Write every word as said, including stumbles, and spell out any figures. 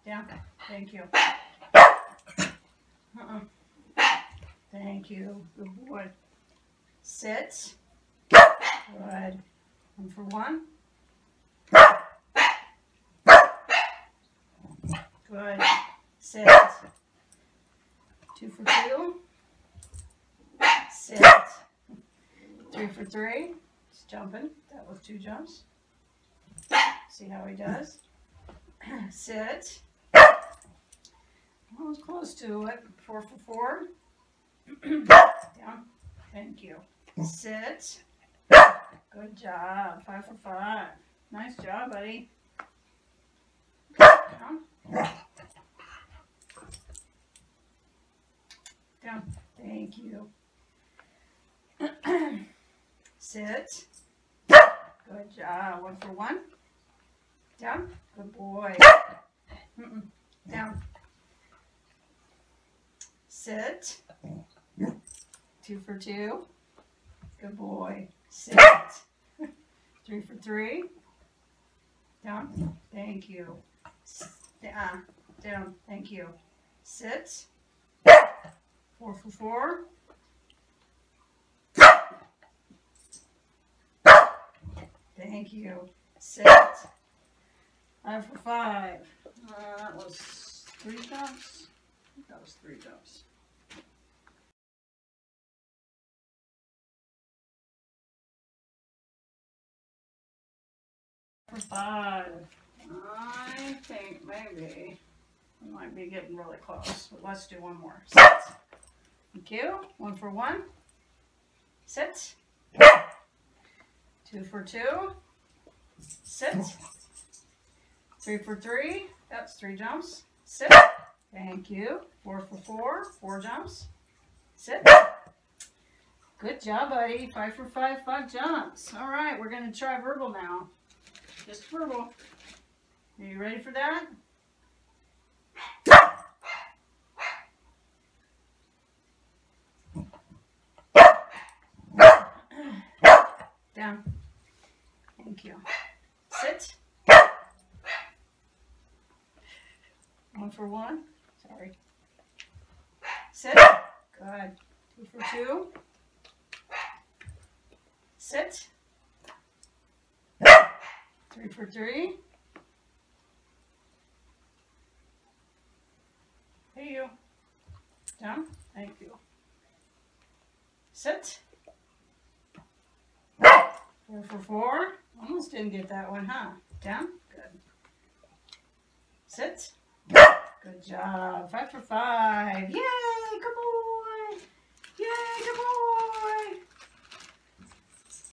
Down. Thank you. Uh-uh. Thank you. Good boy. Sit. Good. One for one. Good. Sit. Two for two. Sit. Three for three. He's jumping. That was two jumps. See how he does. Sit. I was close to it. Four for four. Down. Thank you. Sit. Good job. Five for five. Nice job, buddy. Down. Down. Thank you. Sit. Good job. One for one. Down. Good boy. Mm-mm. Down. Sit. Two for two. Good boy. Sit. Three for three. Down. Thank you. Down. Down. Thank you. Sit. Four for four. Thank you. Sit. Five for five. Uh, that was three jumps. I think that was three jumps. For five. I think maybe we might be getting really close, but let's do one more. Sit. Thank you. One for one. Sit. Two for two. Sit. Three for three. That's three jumps. Sit. Thank you. Four for four. Four jumps. Sit. Good job, buddy. Five for five. Five jumps. All right, we're going to try verbal now. Just verbal. Are you ready for that? Down. Thank you. Sit. One for one. Sorry. Sit. Good. Two for two. Sit. Three for three. Hey you. Down. Thank you. Sit. Four for four. Almost didn't get that one, huh? Down. Good. Sit. Good job. Five for five. Yay! Come on.